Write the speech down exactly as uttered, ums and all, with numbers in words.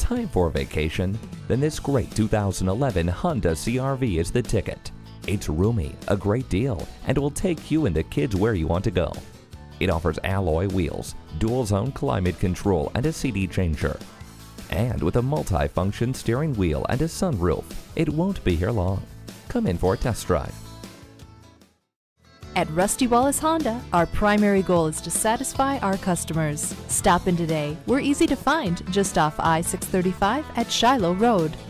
Time for a vacation? Then this great two thousand eleven Honda C R V is the ticket. It's roomy, a great deal, and will take you and the kids where you want to go. It offers alloy wheels, dual-zone climate control, and a C D changer. And with a multi-function steering wheel and a sunroof, it won't be here long. Come in for a test drive. At Rusty Wallis Honda, our primary goal is to satisfy our customers. Stop in today. We're easy to find just off I six thirty-five at Shiloh Road.